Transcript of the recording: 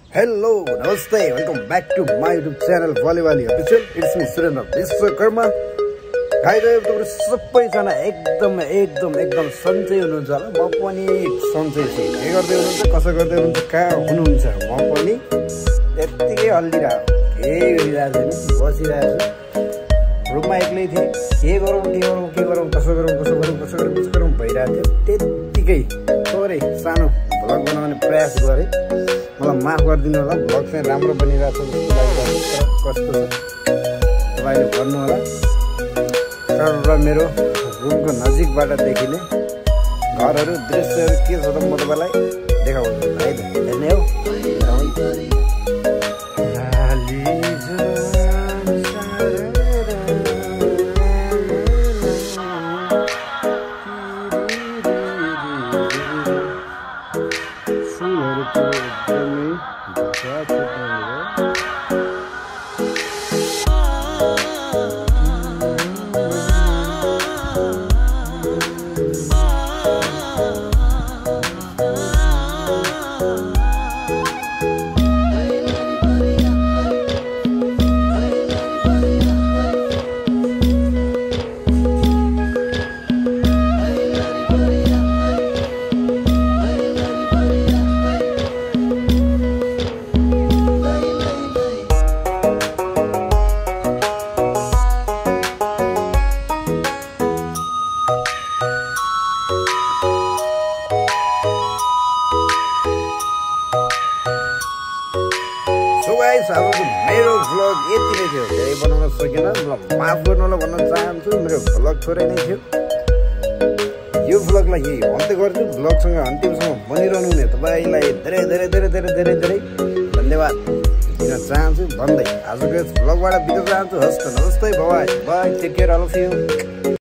Hello, namaste, welcome back to my YouTube channel Volleyball Official. It's me Surendra Vishwakarma. Guys, तपाईहरु सबैजना एकदम सन्चै हुनुहुन्छ होला। म पनि सन्चै छु। के गर्दै हुनुहुन्छ, कसो गर्दै हुनुहुन्छ, कहाँ हुनुहुन्छ? म पनि त्यतिकै हल्लिरहेको, के गरिरहेको छैन, बसिरहेको छु। रुममा एक्लै थिएँ, के गरौँ कसो गरौँ भइरहेको थियो। त्यतिकै थोरै सानो भ्लग बनाउने प्रयास गरेँ। मलाई माफ गरिदिनु होला, भ्लग चाहिँ राम्रो बनिरहेको छ जस्तो लागिरहेको छ, कस्तो छ तपाईले भन्नु होला। र मेरो रुमको नजिकबाट देखिने घरहरू दृश्यहरू के छ त म तपाईलाई देखाउँछु है त। हेर्ने हो आजको मेरो भ्लग यति नै थियो। धेरै बनाउन सकिनँ, मलाई माफ गर्नु होला भन्न चाहन्छु। मेरो भ्लग थोरै नै थियो। यो भ्लगलाई यही अन्त्य गर्छु। भ्लगसँग अन्तिमसम्म बनिरहनु हुने तपाईँलाई धेरै धन्यवाद दिन चाहन्छु भन्दै आजको यस भ्लगबाट बिदा चाहन्छु। हस्त नमस्ते, bye take care all of you.